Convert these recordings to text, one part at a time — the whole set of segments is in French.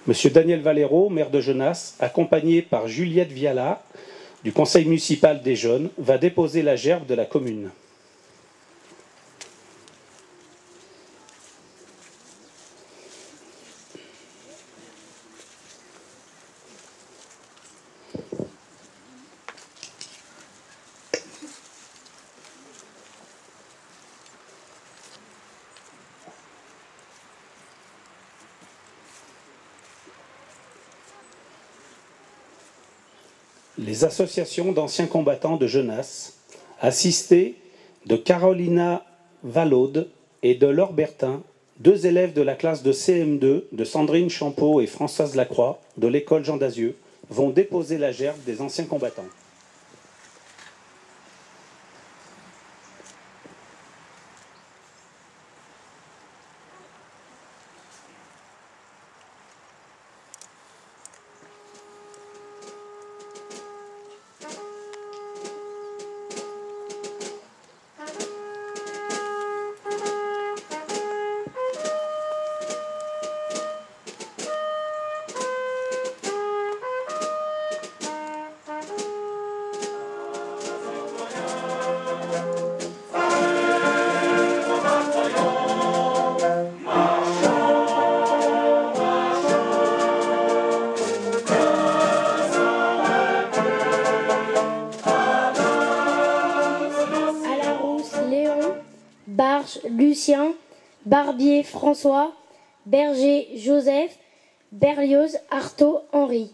Monsieur Daniel Valero, maire de Genasse, accompagné par Juliette Viala, du conseil municipal des jeunes, va déposer la gerbe de la commune. Les associations d'anciens combattants de Genasse, assistées de Carolina Valaude et de Laure Bertin, deux élèves de la classe de CM2 de Sandrine Champeau et Françoise Lacroix de l'école Jean Dazieux, vont déposer la gerbe des anciens combattants. Barge Lucien, Barbier François, Berger Joseph, Berlioz Artaud Henri.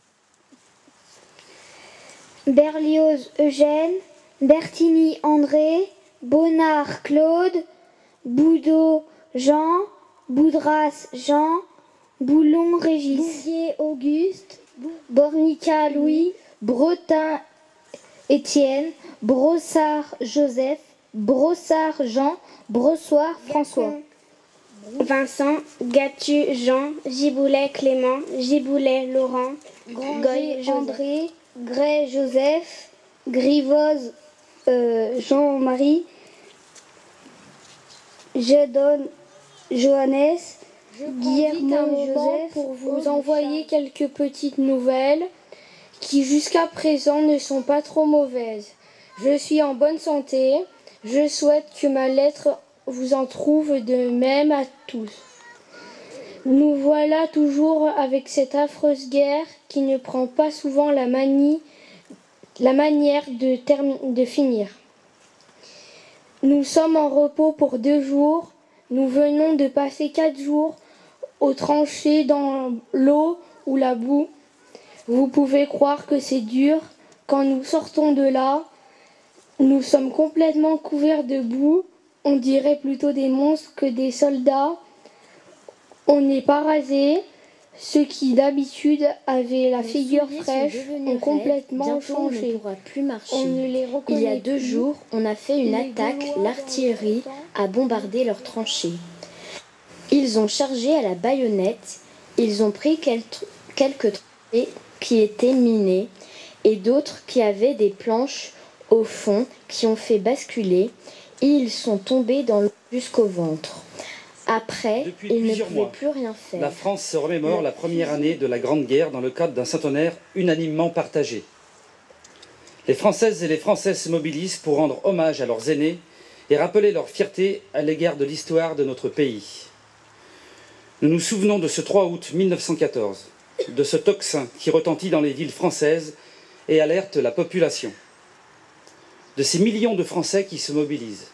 Berlioz Eugène, Bertini André, Bonnard Claude, Boudot Jean, Boudras Jean, Boulon Régis, Bouvier Auguste, Bornica Louis, Bretin Étienne, Brossard Joseph, Brossard Jean, Brossoir François. Vincent, Gatu Jean, Giboulet Clément, Giboulet Laurent, Goy André, Gray Joseph, Grivoz Jean-Marie, Jedon Johannes, Guillermo Joseph, pour vous envoyer quelques petites nouvelles qui jusqu'à présent ne sont pas trop mauvaises. Je suis en bonne santé. Je souhaite que ma lettre vous en trouve de même à tous. Nous voilà toujours avec cette affreuse guerre qui ne prend pas souvent la manière de finir. Nous sommes en repos pour 2 jours. Nous venons de passer 4 jours aux tranchées dans l'eau ou la boue. Vous pouvez croire que c'est dur. Quand nous sortons de là, nous sommes complètement couverts de boue. On dirait plutôt des monstres que des soldats. On n'est pas rasés. Ceux qui d'habitude avaient la figure fraîche ont complètement changé. On ne pourra plus marcher. On ne les reconnaît Il y a 2 plus. jours, on a fait une attaque. L'artillerie a bombardé leurs tranchées. Ils ont chargé à la baïonnette. Ils ont pris quelques tranchées qui étaient minées et d'autres qui avaient des planches au fond qui ont fait basculer et ils sont tombés dans l'eau jusqu'au ventre. Après, ils ne pouvaient plus rien faire. La France se remémore la première année de la Grande Guerre dans le cadre d'un centenaire unanimement partagé. Les Françaises et les Français se mobilisent pour rendre hommage à leurs aînés et rappeler leur fierté à l'égard de l'histoire de notre pays. Nous nous souvenons de ce 3 août 1914, de ce tocsin qui retentit dans les villes françaises et alerte la population, de ces millions de Français qui se mobilisent.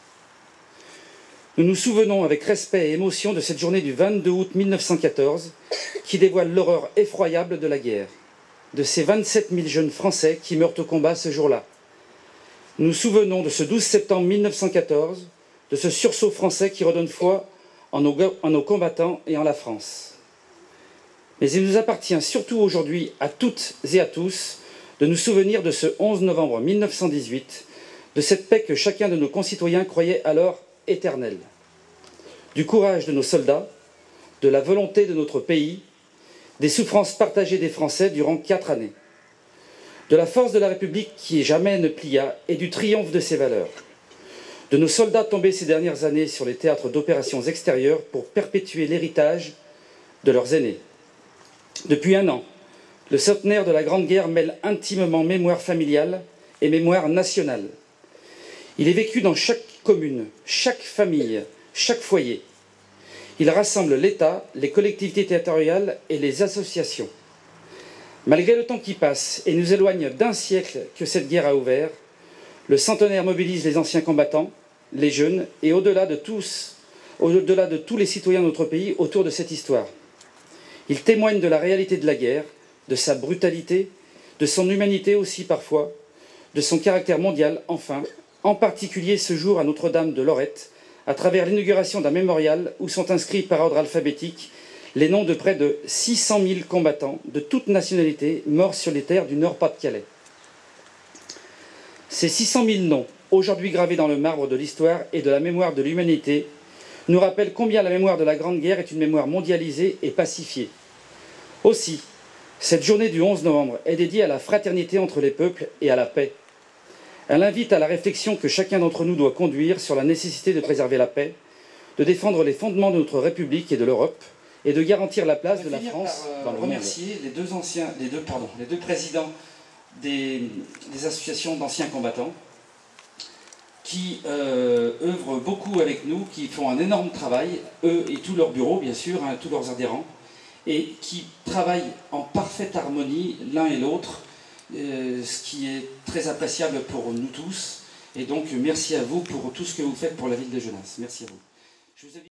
Nous nous souvenons avec respect et émotion de cette journée du 22 août 1914 qui dévoile l'horreur effroyable de la guerre, de ces 27 000 jeunes Français qui meurent au combat ce jour-là. Nous nous souvenons de ce 12 septembre 1914, de ce sursaut français qui redonne foi en nos combattants et en la France. Mais il nous appartient surtout aujourd'hui à toutes et à tous de nous souvenir de ce 11 novembre 1918, de cette paix que chacun de nos concitoyens croyait alors éternelle, du courage de nos soldats, de la volonté de notre pays, des souffrances partagées des Français durant 4 années, de la force de la République qui jamais ne plia et du triomphe de ses valeurs, de nos soldats tombés ces dernières années sur les théâtres d'opérations extérieures pour perpétuer l'héritage de leurs aînés. Depuis un an, le centenaire de la Grande Guerre mêle intimement mémoire familiale et mémoire nationale. Il est vécu dans chaque commune, chaque famille, chaque foyer. Il rassemble l'État, les collectivités territoriales et les associations. Malgré le temps qui passe et nous éloigne d'un siècle que cette guerre a ouvert, le centenaire mobilise les anciens combattants, les jeunes et au-delà de tous les citoyens de notre pays autour de cette histoire. Il témoigne de la réalité de la guerre, de sa brutalité, de son humanité aussi parfois, de son caractère mondial enfin, en particulier ce jour à Notre-Dame de Lorette, à travers l'inauguration d'un mémorial où sont inscrits par ordre alphabétique les noms de près de 600 000 combattants de toutes nationalités morts sur les terres du Nord-Pas-de-Calais. Ces 600 000 noms, aujourd'hui gravés dans le marbre de l'histoire et de la mémoire de l'humanité, nous rappellent combien la mémoire de la Grande Guerre est une mémoire mondialisée et pacifiée. Aussi, cette journée du 11 novembre est dédiée à la fraternité entre les peuples et à la paix. Elle invite à la réflexion que chacun d'entre nous doit conduire sur la nécessité de préserver la paix, de défendre les fondements de notre République et de l'Europe, et de garantir la place de la France dans le monde. Remercier les deux présidents des associations d'anciens combattants qui œuvrent beaucoup avec nous, qui font un énorme travail, eux et tout leur bureau bien sûr, tous leurs adhérents, et qui travaillent en parfaite harmonie l'un et l'autre, ce qui est très appréciable pour nous tous. Et donc merci à vous pour tout ce que vous faites pour la ville de Genasse. Merci à vous.